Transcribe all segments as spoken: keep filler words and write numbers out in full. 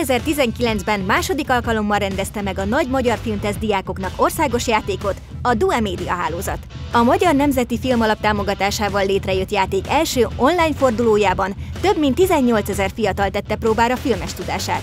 kétezer-tizenkilencben második alkalommal rendezte meg a Nagy Magyar Filmteszt diákoknak országos játékot a Due Media hálózat. A Magyar Nemzeti Filmalap támogatásával létrejött játék első online fordulójában több mint tizennyolcezer fiatal tette próbára filmes tudását.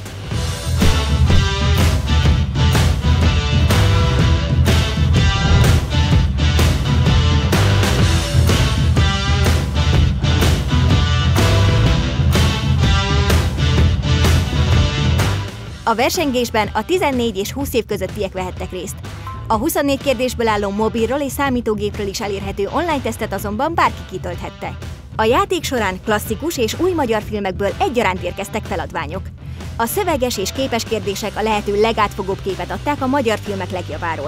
A versengésben a tizennégy és húsz év közöttiek vehettek részt. A huszonnégy kérdésből álló mobilról és számítógépről is elérhető online tesztet azonban bárki kitölthette. A játék során klasszikus és új magyar filmekből egyaránt érkeztek feladványok. A szöveges és képes kérdések a lehető legátfogóbb képet adták a magyar filmek legjaváról.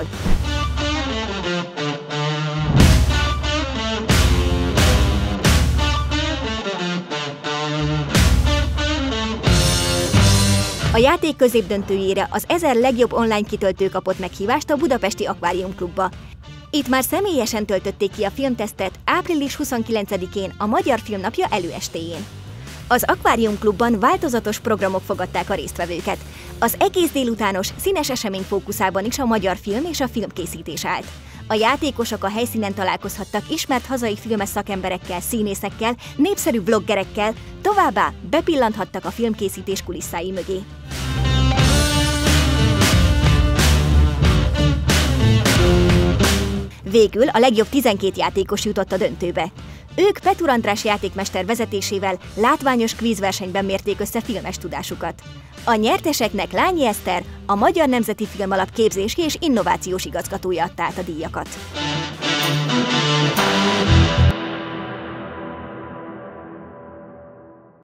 A játék középdöntőjére az ezer legjobb online kitöltő kapott meghívást a budapesti Akvárium Klubba. Itt már személyesen töltötték ki a filmtesztet április huszonkilencedikén, a Magyar Filmnapja előestéjén. Az Akvárium Klubban változatos programok fogadták a résztvevőket. Az egész délutános, színes esemény fókuszában is a magyar film és a filmkészítés állt. A játékosok a helyszínen találkozhattak ismert hazai filmes szakemberekkel, színészekkel, népszerű vloggerekkel, továbbá bepillanthattak a filmkészítés kulisszái mögé. Végül a legjobb tizenkét játékos jutott a döntőbe. Ők Petur András játékmester vezetésével látványos kvízversenyben mérték össze filmes tudásukat. A nyerteseknek Lányi Eszter, a Magyar Nemzeti Filmalap képzési és innovációs igazgatója adta át a díjakat.